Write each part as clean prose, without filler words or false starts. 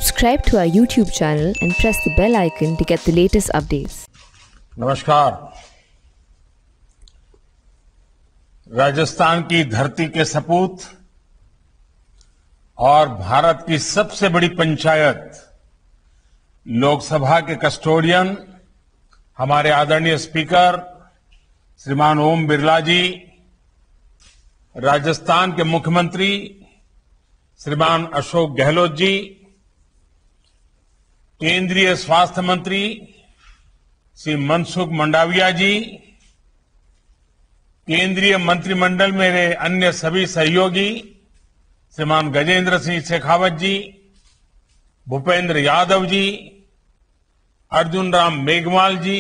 Subscribe to our YouTube channel and press the bell icon to get the latest updates. नमस्कार। राजस्थान की धरती के सपूत और भारत की सबसे बड़ी पंचायत लोकसभा के कस्टोडियन हमारे आदरणीय स्पीकर श्रीमान ओम बिरला जी, राजस्थान के मुख्यमंत्री श्रीमान अशोक गहलोत जी, केंद्रीय स्वास्थ्य मंत्री श्री मनसुख मंडाविया जी, केंद्रीय मंत्रिमंडल मेरे अन्य सभी सहयोगी श्रीमान गजेंद्र सिंह शेखावत जी, भूपेंद्र यादव जी, अर्जुन राम मेघवाल जी,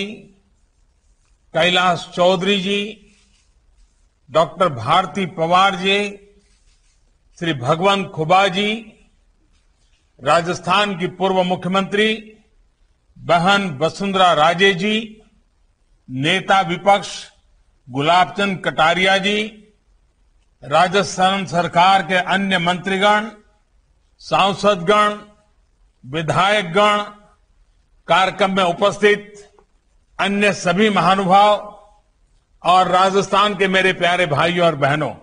कैलाश चौधरी जी, डॉक्टर भारती पवार जी, श्री भगवंत खुबा जी, राजस्थान की पूर्व मुख्यमंत्री बहन वसुंधरा राजे जी, नेता विपक्ष गुलाब चंद कटारिया जी, राजस्थान सरकार के अन्य मंत्रीगण, सांसदगण, विधायकगण, कार्यक्रम में उपस्थित अन्य सभी महानुभाव और राजस्थान के मेरे प्यारे भाइयों और बहनों,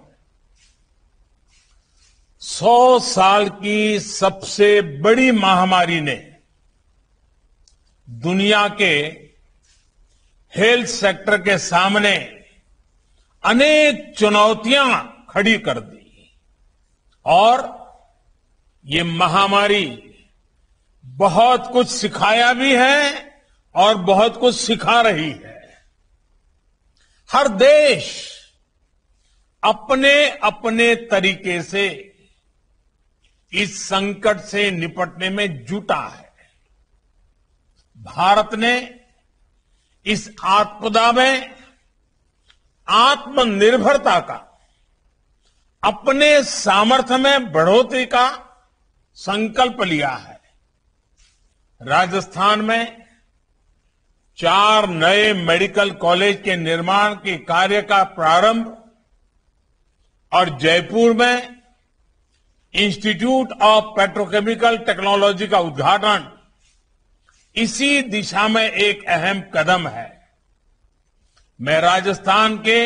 100 साल की सबसे बड़ी महामारी ने दुनिया के हेल्थ सेक्टर के सामने अनेक चुनौतियां खड़ी कर दी और ये महामारी बहुत कुछ सिखाया भी है और बहुत कुछ सिखा रही है। हर देश अपने अपने तरीके से इस संकट से निपटने में जुटा है। भारत ने इस आपदा में आत्मनिर्भरता का, अपने सामर्थ्य में बढ़ोतरी का संकल्प लिया है। राजस्थान में 4 नए मेडिकल कॉलेज के निर्माण के कार्य का प्रारंभ और जयपुर में इंस्टीट्यूट ऑफ पेट्रोकेमिकल टेक्नोलॉजी का उद्घाटन इसी दिशा में एक अहम कदम है। मैं राजस्थान के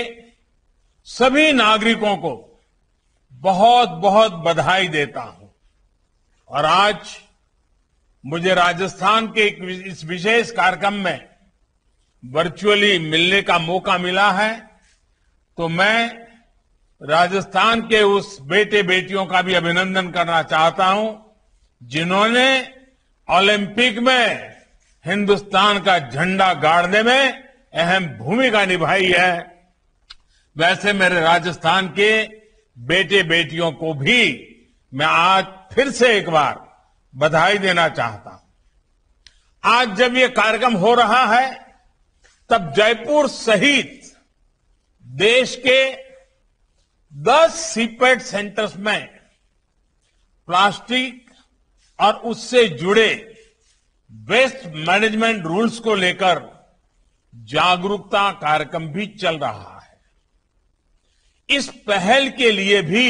सभी नागरिकों को बहुत बहुत बधाई देता हूं और आज मुझे राजस्थान के इस विशेष कार्यक्रम में वर्चुअली मिलने का मौका मिला है, तो मैं राजस्थान के उस बेटे बेटियों का भी अभिनंदन करना चाहता हूं जिन्होंने ओलंपिक में हिंदुस्तान का झंडा गाड़ने में अहम भूमिका निभाई है। वैसे मेरे राजस्थान के बेटे बेटियों को भी मैं आज फिर से एक बार बधाई देना चाहता हूं। आज जब ये कार्यक्रम हो रहा है तब जयपुर सहित देश के 10 सीपेट सेंटर्स में प्लास्टिक और उससे जुड़े वेस्ट मैनेजमेंट रूल्स को लेकर जागरूकता कार्यक्रम भी चल रहा है। इस पहल के लिए भी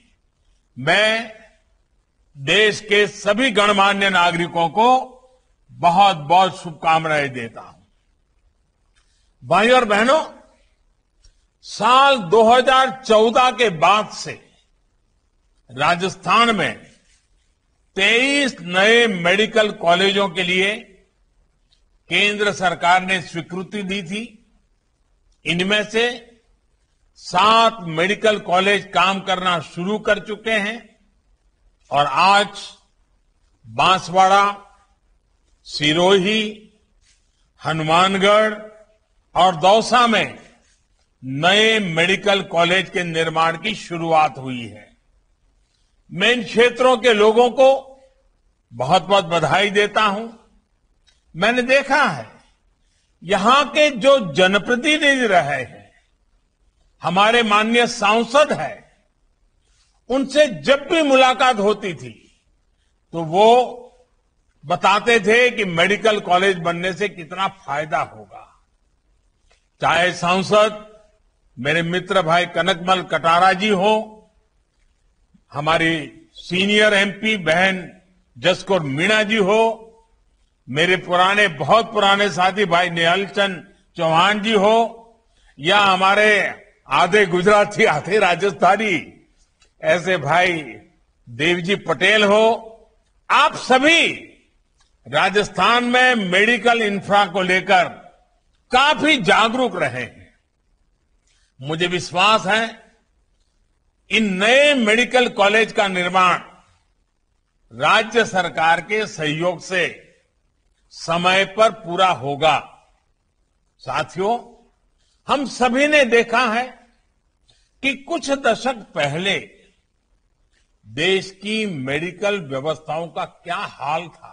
मैं देश के सभी गणमान्य नागरिकों को बहुत बहुत शुभकामनाएं देता हूं। भाइयों और बहनों, साल 2014 के बाद से राजस्थान में 23 नए मेडिकल कॉलेजों के लिए केंद्र सरकार ने स्वीकृति दी थी। इनमें से 7 मेडिकल कॉलेज काम करना शुरू कर चुके हैं और आज बांसवाड़ा, सिरोही, हनुमानगढ़ और दौसा में नए मेडिकल कॉलेज के निर्माण की शुरुआत हुई है। मैं इन क्षेत्रों के लोगों को बहुत बहुत बधाई देता हूं। मैंने देखा है यहां के जो जनप्रतिनिधि रहे हैं, हमारे माननीय सांसद हैं, उनसे जब भी मुलाकात होती थी तो वो बताते थे कि मेडिकल कॉलेज बनने से कितना फायदा होगा। चाहे सांसद मेरे मित्र भाई कनकमल कटारा जी हो, हमारी सीनियर एमपी बहन जसकोर मीणा जी हो, मेरे बहुत पुराने साथी भाई निहाल चंद चौहान जी हो, या हमारे आधे गुजराती आधे राजस्थानी ऐसे भाई देवजी पटेल हो, आप सभी राजस्थान में मेडिकल इंफ्रा को लेकर काफी जागरूक रहे हैं। मुझे विश्वास है इन नए मेडिकल कॉलेज का निर्माण राज्य सरकार के सहयोग से समय पर पूरा होगा। साथियों, हम सभी ने देखा है कि कुछ दशक पहले देश की मेडिकल व्यवस्थाओं का क्या हाल था।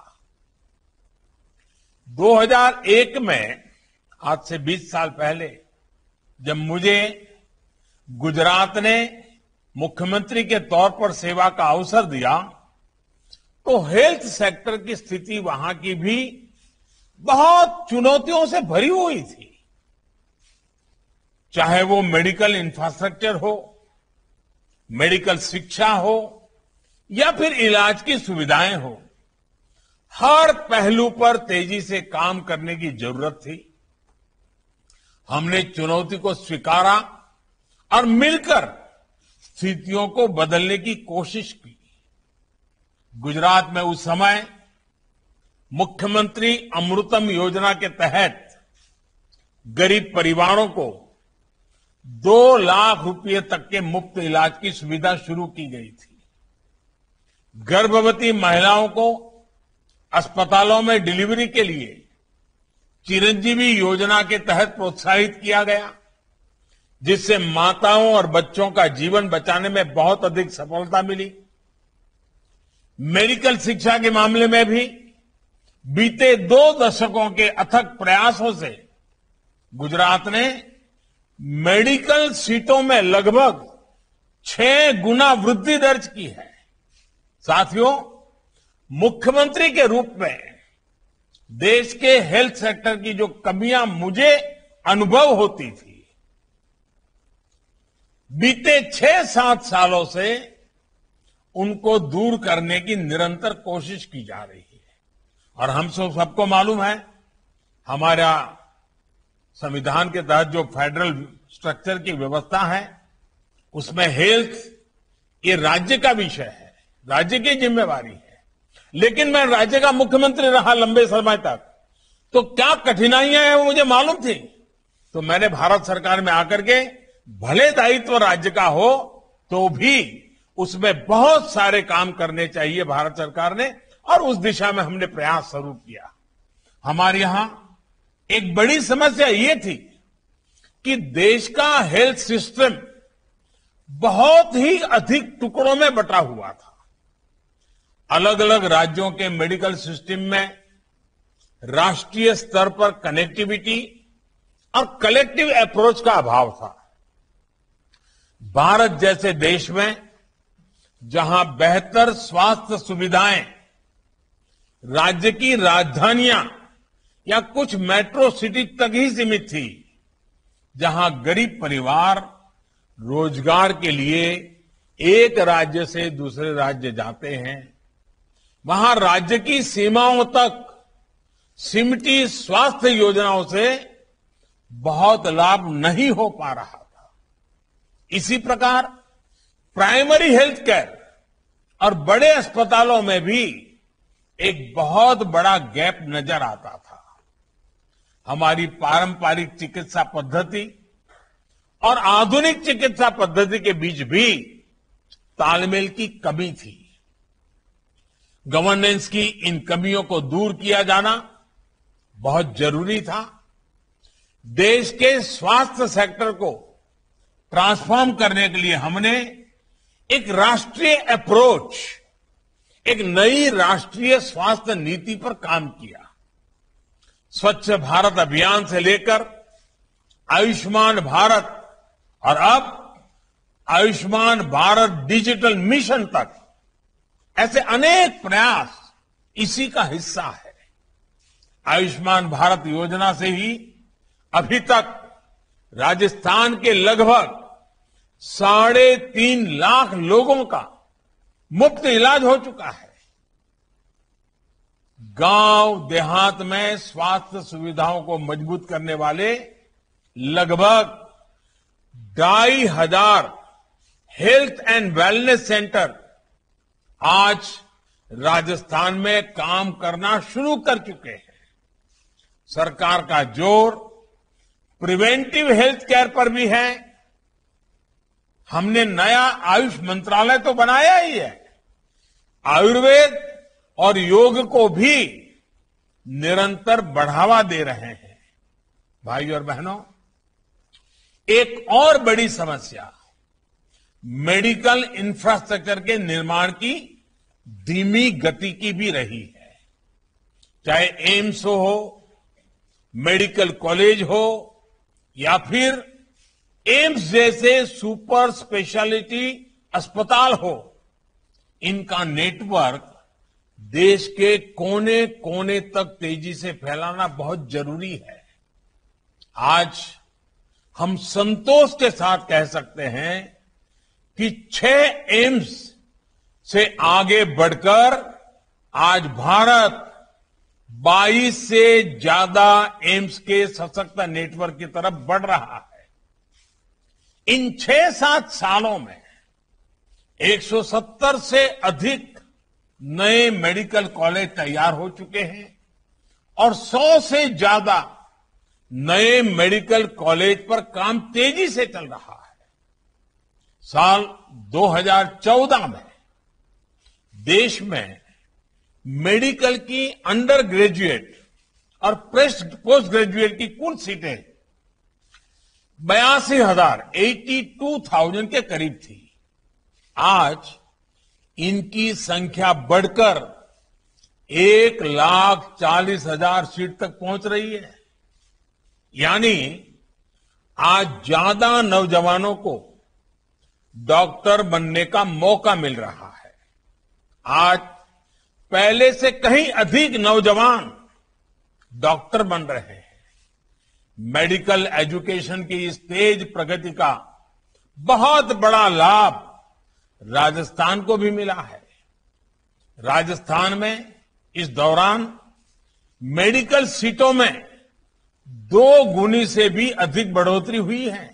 2001 में, आज से 20 साल पहले, जब मुझे गुजरात ने मुख्यमंत्री के तौर पर सेवा का अवसर दिया, तो हेल्थ सेक्टर की स्थिति वहां की भी बहुत चुनौतियों से भरी हुई थी। चाहे वो मेडिकल इंफ्रास्ट्रक्चर हो, मेडिकल शिक्षा हो, या फिर इलाज की सुविधाएं हो, हर पहलू पर तेजी से काम करने की जरूरत थी। हमने चुनौती को स्वीकारा और मिलकर स्थितियों को बदलने की कोशिश की। गुजरात में उस समय मुख्यमंत्री अमृतम योजना के तहत गरीब परिवारों को 2 लाख रुपए तक के मुफ्त इलाज की सुविधा शुरू की गई थी। गर्भवती महिलाओं को अस्पतालों में डिलीवरी के लिए चिरंजीवी योजना के तहत प्रोत्साहित किया गया, जिससे माताओं और बच्चों का जीवन बचाने में बहुत अधिक सफलता मिली। मेडिकल शिक्षा के मामले में भी बीते 2 दशकों के अथक प्रयासों से गुजरात ने मेडिकल सीटों में लगभग 6 गुना वृद्धि दर्ज की है। साथियों, मुख्यमंत्री के रूप में देश के हेल्थ सेक्टर की जो कमियां मुझे अनुभव होती थी, बीते 6-7 सालों से उनको दूर करने की निरंतर कोशिश की जा रही है। और हम सबको मालूम है, हमारा संविधान के तहत जो फेडरल स्ट्रक्चर की व्यवस्था है, उसमें हेल्थ ये राज्य का विषय है, राज्य की जिम्मेवारी है। लेकिन मैं राज्य का मुख्यमंत्री रहा लंबे समय तक, तो क्या कठिनाइयां हैं वो मुझे मालूम थी। तो मैंने भारत सरकार में आकर के, भले दायित्व राज्य का हो तो भी उसमें बहुत सारे काम करने चाहिए भारत सरकार ने, और उस दिशा में हमने प्रयास शुरू किया। हमारे यहां एक बड़ी समस्या ये थी कि देश का हेल्थ सिस्टम बहुत ही अधिक टुकड़ों में बटा हुआ था। अलग अलग राज्यों के मेडिकल सिस्टम में राष्ट्रीय स्तर पर कनेक्टिविटी और कलेक्टिव अप्रोच का अभाव था। भारत जैसे देश में जहां बेहतर स्वास्थ्य सुविधाएं राज्य की राजधानियां या कुछ मेट्रो सिटी तक ही सीमित थी, जहां गरीब परिवार रोजगार के लिए एक राज्य से दूसरे राज्य जाते हैं, वहां राज्य की सीमाओं तक सिमटी स्वास्थ्य योजनाओं से बहुत लाभ नहीं हो पा रहा था। इसी प्रकार प्राइमरी हेल्थ केयर और बड़े अस्पतालों में भी एक बहुत बड़ा गैप नजर आता था। हमारी पारंपरिक चिकित्सा पद्धति और आधुनिक चिकित्सा पद्धति के बीच भी तालमेल की कमी थी। गवर्नेंस की इन कमियों को दूर किया जाना बहुत जरूरी था। देश के स्वास्थ्य सेक्टर को ट्रांसफॉर्म करने के लिए हमने एक राष्ट्रीय अप्रोच, एक नई राष्ट्रीय स्वास्थ्य नीति पर काम किया। स्वच्छ भारत अभियान से लेकर आयुष्मान भारत और अब आयुष्मान भारत डिजिटल मिशन तक, ऐसे अनेक प्रयास इसी का हिस्सा है। आयुष्मान भारत योजना से ही अभी तक राजस्थान के लगभग 3.5 लाख लोगों का मुफ्त इलाज हो चुका है। गांव देहात में स्वास्थ्य सुविधाओं को मजबूत करने वाले लगभग 2,500 हेल्थ एंड वेलनेस सेंटर आज राजस्थान में काम करना शुरू कर चुके हैं। सरकार का जोर प्रिवेंटिव हेल्थ केयर पर भी है। हमने नया आयुष मंत्रालय तो बनाया ही है। आयुर्वेद और योग को भी निरंतर बढ़ावा दे रहे हैं। भाई और बहनों, एक और बड़ी समस्या मेडिकल इंफ्रास्ट्रक्चर के निर्माण की धीमी गति की भी रही है। चाहे एम्स हो, मेडिकल कॉलेज हो या फिर एम्स जैसे सुपर स्पेशलिटी अस्पताल हो, इनका नेटवर्क देश के कोने कोने तक तेजी से फैलाना बहुत जरूरी है। आज हम संतोष के साथ कह सकते हैं कि 6 एम्स से आगे बढ़कर आज भारत 22 से ज्यादा एम्स के सशक्त नेटवर्क की तरफ बढ़ रहा है। इन 6-7 सालों में 170 से अधिक नए मेडिकल कॉलेज तैयार हो चुके हैं और 100 से ज्यादा नए मेडिकल कॉलेज पर काम तेजी से चल रहा है। साल 2014 में देश में मेडिकल की अंडर ग्रेजुएट और पोस्ट ग्रेजुएट की कुल सीटें 82,000 के करीब थी। आज इनकी संख्या बढ़कर 1,40,000 सीट तक पहुंच रही है। यानी आज ज्यादा नौजवानों को डॉक्टर बनने का मौका मिल रहा है। आज पहले से कहीं अधिक नौजवान डॉक्टर बन रहे हैं। मेडिकल एजुकेशन की इस तेज प्रगति का बहुत बड़ा लाभ राजस्थान को भी मिला है। राजस्थान में इस दौरान मेडिकल सीटों में 2 गुनी से भी अधिक बढ़ोतरी हुई है।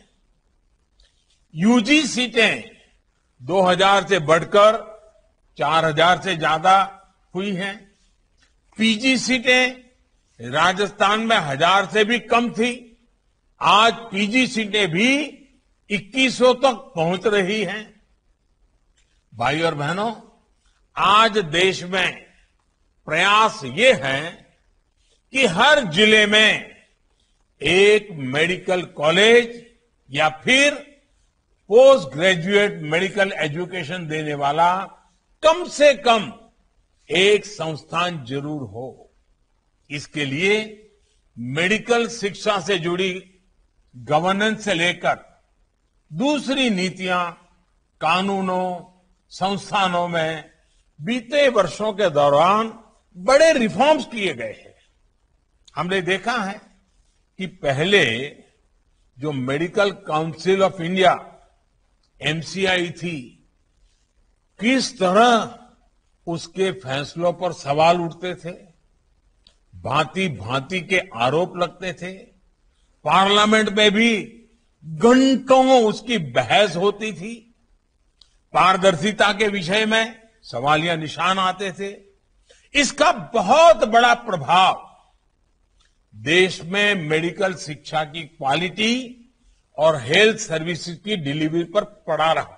यूजी सीटें 2,000 से बढ़कर 4,000 से ज्यादा हुई हैं। पीजी सीटें राजस्थान में 1,000 से भी कम थी। आज पीजी सीटें भी 2,100 तक पहुंच रही हैं। भाई और बहनों, आज देश में प्रयास ये है कि हर जिले में एक मेडिकल कॉलेज या फिर पोस्ट ग्रेजुएट मेडिकल एजुकेशन देने वाला कम से कम एक संस्थान जरूर हो। इसके लिए मेडिकल शिक्षा से जुड़ी गवर्नेंस से लेकर दूसरी नीतियां, कानूनों, संस्थानों में बीते वर्षों के दौरान बड़े रिफॉर्म्स किए गए हैं। हमने देखा है कि पहले जो medical council of India MCI थी, किस तरह उसके फैसलों पर सवाल उठते थे, भांति भांति के आरोप लगते थे। पार्लियामेंट में भी घंटों उसकी बहस होती थी। पारदर्शिता के विषय में सवालिया निशान आते थे। इसका बहुत बड़ा प्रभाव देश में मेडिकल शिक्षा की क्वालिटी और हेल्थ सर्विसेज की डिलीवरी पर पड़ा रहा।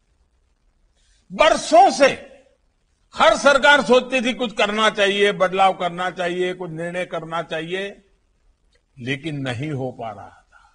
बरसों से हर सरकार सोचती थी कुछ करना चाहिए, बदलाव करना चाहिए, कुछ निर्णय करना चाहिए, लेकिन नहीं हो पा रहा था।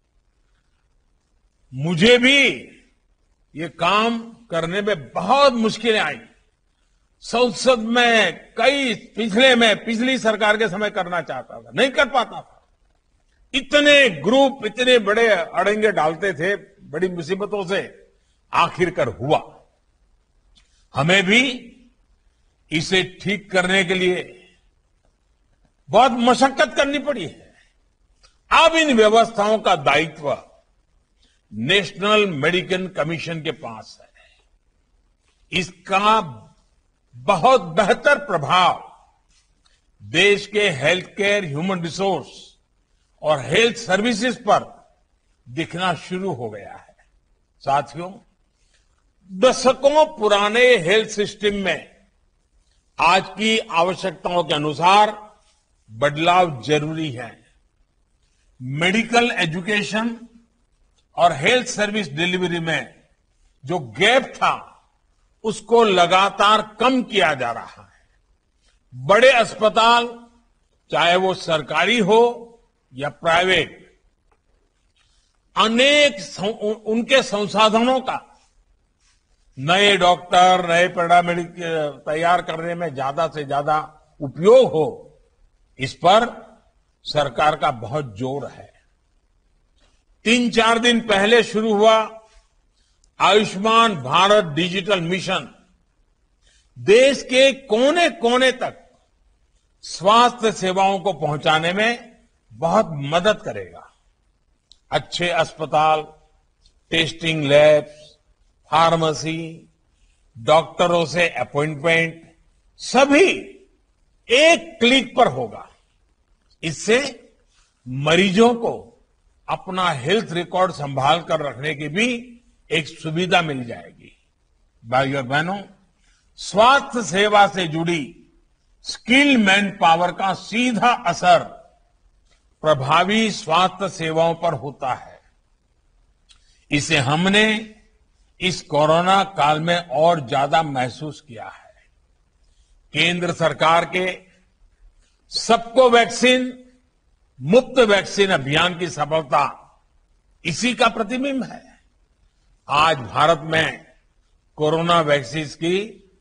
मुझे भी ये काम करने में बहुत मुश्किलें आई। संसद में पिछली सरकार के समय करना चाहता था, नहीं कर पाता था। इतने ग्रुप, इतने बड़े अड़ंगे डालते थे, बड़ी मुसीबतों से आखिरकार हुआ। हमें भी इसे ठीक करने के लिए बहुत मशक्कत करनी पड़ी है। अब इन व्यवस्थाओं का दायित्व नेशनल मेडिकल कमीशन के पास है। इसका बहुत बेहतर प्रभाव देश के हेल्थ केयर, ह्यूमन रिसोर्स और हेल्थ सर्विसेज पर दिखना शुरू हो गया है। साथियों, दशकों पुराने हेल्थ सिस्टम में आज की आवश्यकताओं के अनुसार बदलाव जरूरी है। मेडिकल एजुकेशन और हेल्थ सर्विस डिलीवरी में जो गैप था, उसको लगातार कम किया जा रहा है। बड़े अस्पताल, चाहे वो सरकारी हो या प्राइवेट, उनके संसाधनों का नए डॉक्टर, नए पैरामेडिकल तैयार करने में ज्यादा से ज्यादा उपयोग हो, इस पर सरकार का बहुत जोर है। 3-4 दिन पहले शुरू हुआ आयुष्मान भारत डिजिटल मिशन देश के कोने कोने तक स्वास्थ्य सेवाओं को पहुंचाने में बहुत मदद करेगा। अच्छे अस्पताल, टेस्टिंग लैब्स, फार्मेसी, डॉक्टरों से अपॉइंटमेंट, सभी एक क्लिक पर होगा। इससे मरीजों को अपना हेल्थ रिकॉर्ड संभाल कर रखने की भी एक सुविधा मिल जाएगी। भाइयों और बहनों, स्वास्थ्य सेवा से जुड़ी स्किल मैन पावर का सीधा असर प्रभावी स्वास्थ्य सेवाओं पर होता है। इसे हमने इस कोरोना काल में और ज्यादा महसूस किया है। केंद्र सरकार के सबको वैक्सीन, मुफ्त वैक्सीन अभियान की सफलता इसी का प्रतिबिंब है। आज भारत में कोरोना वैक्सीन की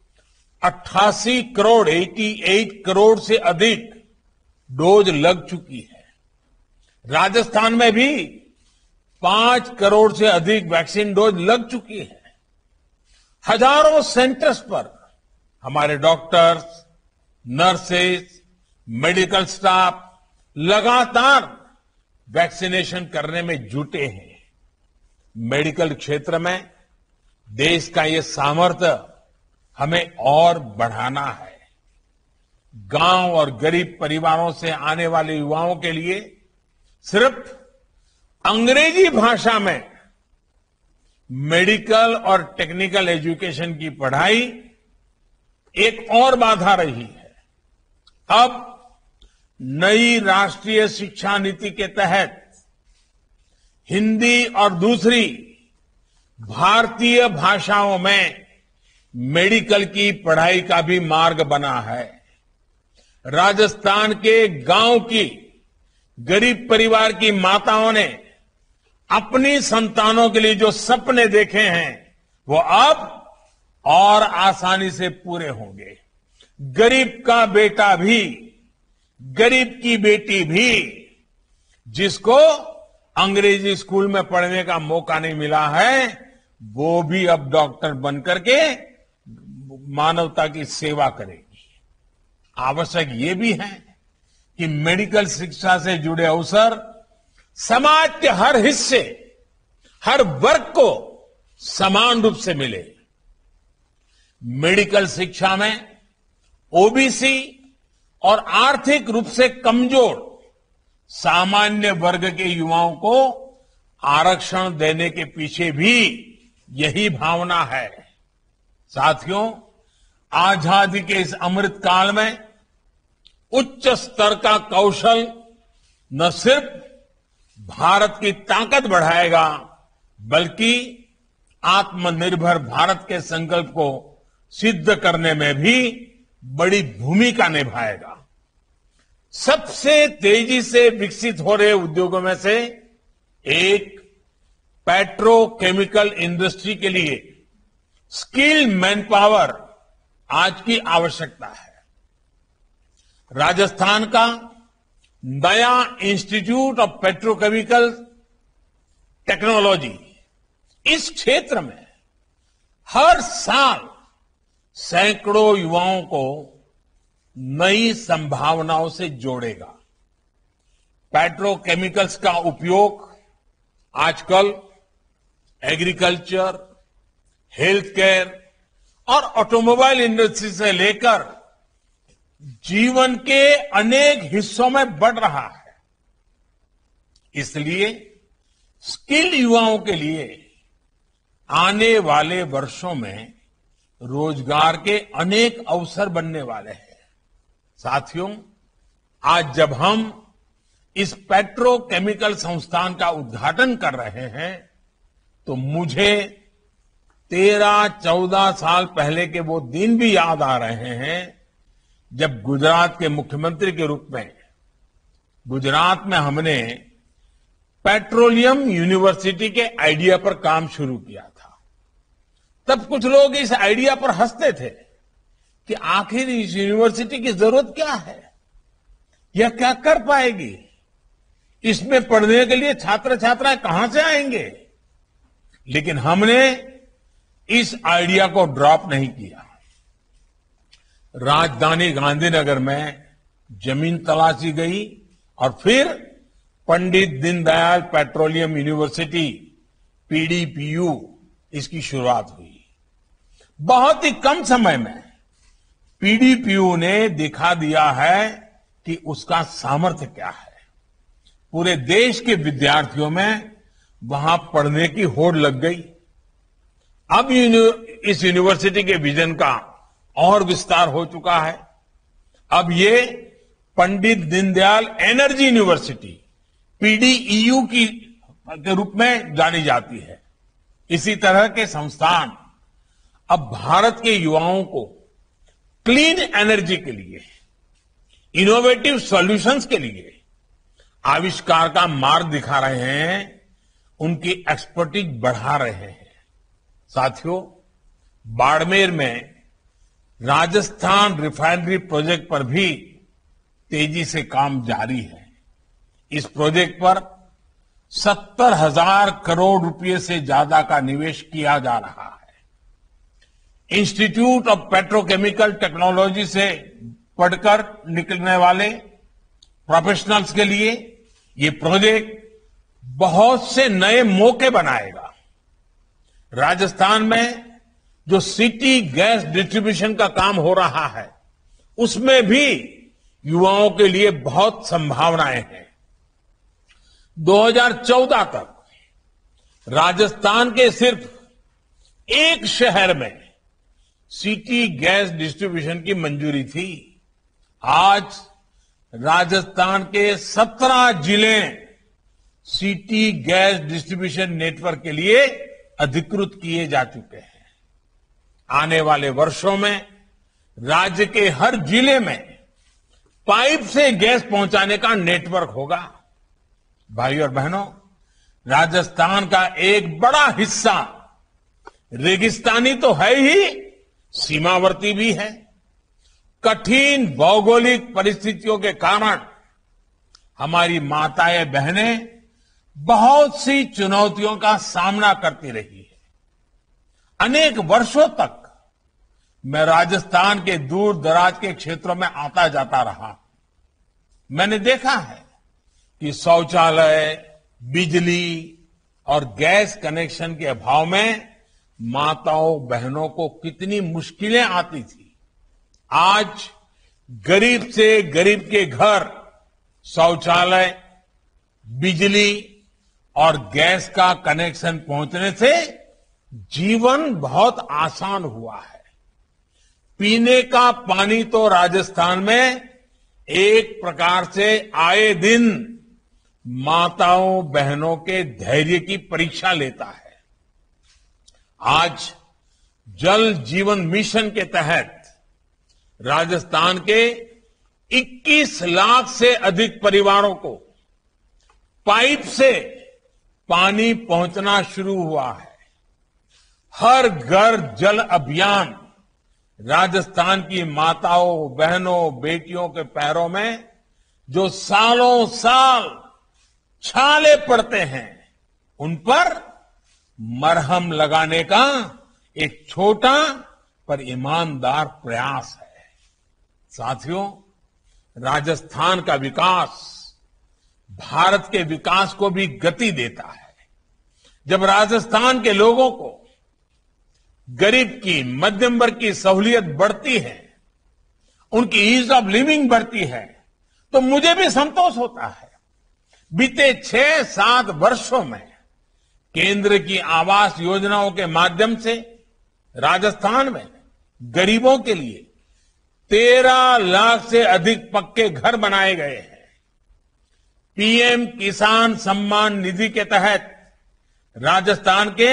88 करोड़ से अधिक डोज लग चुकी है। राजस्थान में भी 5 करोड़ से अधिक वैक्सीन डोज लग चुकी है। हजारों सेंटर्स पर हमारे डॉक्टर्स, नर्सेज, मेडिकल स्टाफ लगातार वैक्सीनेशन करने में जुटे हैं। मेडिकल क्षेत्र में देश का ये सामर्थ्य हमें और बढ़ाना है। गांव और गरीब परिवारों से आने वाले युवाओं के लिए सिर्फ अंग्रेजी भाषा में मेडिकल और टेक्निकल एजुकेशन की पढ़ाई एक और बाधा रही है। अब नई राष्ट्रीय शिक्षा नीति के तहत हिंदी और दूसरी भारतीय भाषाओं में मेडिकल की पढ़ाई का भी मार्ग बना है। राजस्थान के गांव की गरीब परिवार की माताओं ने अपनी संतानों के लिए जो सपने देखे हैं, वो अब और आसानी से पूरे होंगे। गरीब का बेटा भी, गरीब की बेटी भी, जिसको अंग्रेजी स्कूल में पढ़ने का मौका नहीं मिला है, वो भी अब डॉक्टर बनकर के मानवता की सेवा करेगी। आवश्यक ये भी है कि मेडिकल शिक्षा से जुड़े अवसर समाज के हर हिस्से, हर वर्ग को समान रूप से मिले। मेडिकल शिक्षा में ओबीसी और आर्थिक रूप से कमजोर सामान्य वर्ग के युवाओं को आरक्षण देने के पीछे भी यही भावना है। साथियों, आजादी के इस अमृत काल में उच्च स्तर का कौशल न सिर्फ भारत की ताकत बढ़ाएगा, बल्कि आत्मनिर्भर भारत के संकल्प को सिद्ध करने में भी बड़ी भूमिका निभाएगा। सबसे तेजी से विकसित हो रहे उद्योगों में से एक पेट्रोकेमिकल इंडस्ट्री के लिए स्किल मैन पावर आज की आवश्यकता है। राजस्थान का नया इंस्टीट्यूट ऑफ पेट्रोकेमिकल टेक्नोलॉजी इस क्षेत्र में हर साल सैकड़ों युवाओं को नई संभावनाओं से जोड़ेगा। पेट्रोकेमिकल्स का उपयोग आजकल एग्रीकल्चर, हेल्थ केयर और ऑटोमोबाइल इंडस्ट्री से लेकर जीवन के अनेक हिस्सों में बढ़ रहा है। इसलिए स्किल्ड युवाओं के लिए आने वाले वर्षों में रोजगार के अनेक अवसर बनने वाले हैं। साथियों, आज जब हम इस पेट्रोकेमिकल संस्थान का उद्घाटन कर रहे हैं तो मुझे 13-14 साल पहले के वो दिन भी याद आ रहे हैं जब गुजरात के मुख्यमंत्री के रूप में गुजरात में हमने पेट्रोलियम यूनिवर्सिटी के आइडिया पर काम शुरू किया था। तब कुछ लोग इस आइडिया पर हंसते थे कि आखिर इस यूनिवर्सिटी की जरूरत क्या है, यह क्या कर पाएगी, इसमें पढ़ने के लिए छात्र छात्राएं कहां से आएंगे। लेकिन हमने इस आइडिया को ड्रॉप नहीं किया। राजधानी गांधीनगर में जमीन तलाशी गई और फिर Pandit Deendayal Petroleum University PDPU इसकी शुरुआत हुई। बहुत ही कम समय में पीडीपीयू ने दिखा दिया है कि उसका सामर्थ्य क्या है। पूरे देश के विद्यार्थियों में वहां पढ़ने की होड़ लग गई। अब इस यूनिवर्सिटी के विजन का और विस्तार हो चुका है। अब ये Pandit Deendayal Energy University PDEU के रूप में जानी जाती है। इसी तरह के संस्थान अब भारत के युवाओं को क्लीन एनर्जी के लिए, इनोवेटिव सॉल्यूशंस के लिए आविष्कार का मार्ग दिखा रहे हैं, उनकी एक्सपर्टीज बढ़ा रहे हैं। साथियों, बाड़मेर में राजस्थान रिफाइनरी प्रोजेक्ट पर भी तेजी से काम जारी है। इस प्रोजेक्ट पर 70,000 करोड़ रुपए से ज्यादा का निवेश किया जा रहा है। इंस्टीट्यूट ऑफ पेट्रोकेमिकल टेक्नोलॉजी से पढ़कर निकलने वाले प्रोफेशनल्स के लिए ये प्रोजेक्ट बहुत से नए मौके बनाएगा। राजस्थान में जो सिटी गैस डिस्ट्रीब्यूशन का काम हो रहा है, उसमें भी युवाओं के लिए बहुत संभावनाएं हैं। 2014 तक राजस्थान के सिर्फ एक शहर में सिटी गैस डिस्ट्रीब्यूशन की मंजूरी थी। आज राजस्थान के 17 जिले सिटी गैस डिस्ट्रीब्यूशन नेटवर्क के लिए अधिकृत किए जा चुके हैं। आने वाले वर्षों में राज्य के हर जिले में पाइप से गैस पहुंचाने का नेटवर्क होगा। भाई और बहनों, राजस्थान का एक बड़ा हिस्सा रेगिस्तानी तो है ही, सीमावर्ती भी है। कठिन भौगोलिक परिस्थितियों के कारण हमारी माताएं बहनें बहुत सी चुनौतियों का सामना करती रही है। अनेक वर्षों तक मैं राजस्थान के दूर दराज के क्षेत्रों में आता जाता रहा। मैंने देखा है कि शौचालय, बिजली और गैस कनेक्शन के अभाव में माताओं बहनों को कितनी मुश्किलें आती थी। आज गरीब से गरीब के घर शौचालय, बिजली और गैस का कनेक्शन पहुंचने से जीवन बहुत आसान हुआ है। पीने का पानी तो राजस्थान में एक प्रकार से आए दिन माताओं बहनों के धैर्य की परीक्षा लेता है। आज जल जीवन मिशन के तहत राजस्थान के 21 लाख से अधिक परिवारों को पाइप से पानी पहुंचना शुरू हुआ है। हर घर जल अभियान राजस्थान की माताओं, बहनों, बेटियों के पैरों में जो सालों साल छाले पड़ते हैं, उन पर मरहम लगाने का एक छोटा पर ईमानदार प्रयास है। साथियों, राजस्थान का विकास भारत के विकास को भी गति देता है। जब राजस्थान के लोगों को गरीब की, मध्यम वर्ग की सहूलियत बढ़ती है उनकी ईज ऑफ लिविंग बढ़ती है तो मुझे भी संतोष होता है। बीते 6-7 वर्षों में केंद्र की आवास योजनाओं के माध्यम से राजस्थान में गरीबों के लिए 13 लाख से अधिक पक्के घर बनाए गए हैं। पीएम किसान सम्मान निधि के तहत राजस्थान के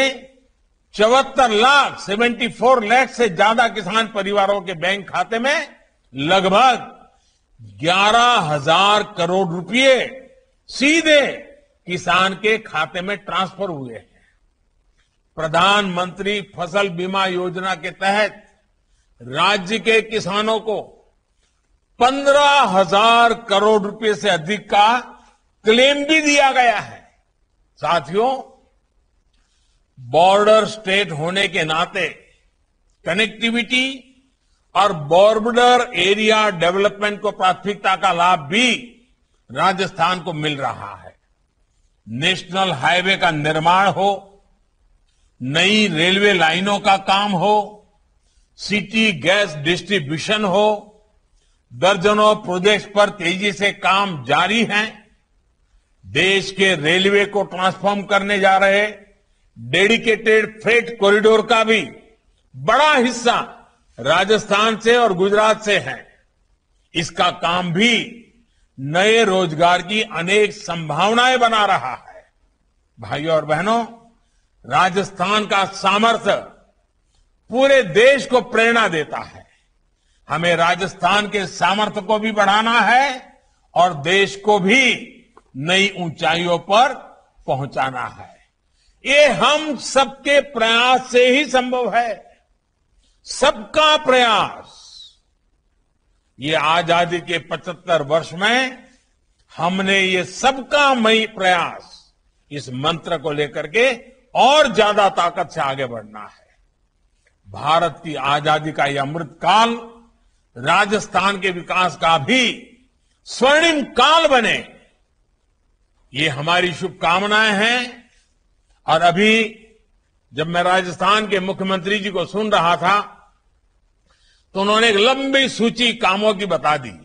74 लाख से ज्यादा किसान परिवारों के बैंक खाते में लगभग 11,000 करोड़ रुपए सीधे किसान के खाते में ट्रांसफर हुए हैं। प्रधानमंत्री फसल बीमा योजना के तहत राज्य के किसानों को 15,000 करोड़ रुपए से अधिक का क्लेम भी दिया गया है। साथियों, बॉर्डर स्टेट होने के नाते कनेक्टिविटी और बॉर्डर एरिया डेवलपमेंट को प्राथमिकता का लाभ भी राजस्थान को मिल रहा है। नेशनल हाईवे का निर्माण हो, नई रेलवे लाइनों का काम हो, सिटी गैस डिस्ट्रीब्यूशन हो, दर्जनों प्रोजेक्ट्स पर तेजी से काम जारी है। देश के रेलवे को ट्रांसफॉर्म करने जा रहे डेडिकेटेड फ्रेट कॉरिडोर का भी बड़ा हिस्सा राजस्थान से और गुजरात से है। इसका काम भी नए रोजगार की अनेक संभावनाएं बना रहा है। भाइयों और बहनों, राजस्थान का सामर्थ्य पूरे देश को प्रेरणा देता है। हमें राजस्थान के सामर्थ्य को भी बढ़ाना है और देश को भी नई ऊंचाइयों पर पहुंचाना है। ये हम सबके प्रयास से ही संभव है। सबका प्रयास। ये आजादी के 75 वर्ष में हमने ये सबका मई प्रयास, इस मंत्र को लेकर के और ज्यादा ताकत से आगे बढ़ना है। भारत की आजादी का यह अमृत काल राजस्थान के विकास का भी स्वर्णिम काल बने, ये हमारी शुभकामनाएं हैं। और अभी जब मैं राजस्थान के मुख्यमंत्री जी को सुन रहा था तो उन्होंने एक लंबी सूची कामों की बता दी।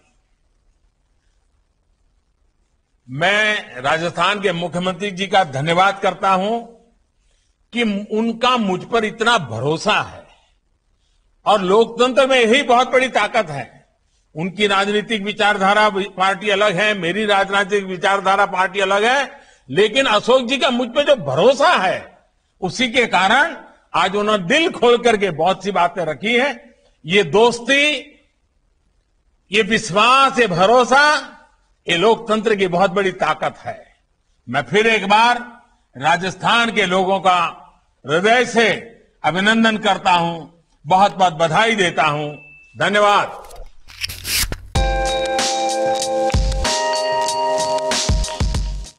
मैं राजस्थान के मुख्यमंत्री जी का धन्यवाद करता हूं कि उनका मुझ पर इतना भरोसा है। और लोकतंत्र में यही बहुत बड़ी ताकत है। उनकी राजनीतिक विचारधारा पार्टी अलग है, मेरी राजनीतिक विचारधारा पार्टी अलग है, लेकिन अशोक जी का मुझ पे जो भरोसा है उसी के कारण आज उन्होंने दिल खोल करके बहुत सी बातें रखी हैं। ये दोस्ती, ये विश्वास, ये भरोसा, ये लोकतंत्र की बहुत बड़ी ताकत है। मैं फिर एक बार राजस्थान के लोगों का हृदय से अभिनंदन करता हूं, बहुत बहुत बधाई देता हूं। धन्यवाद।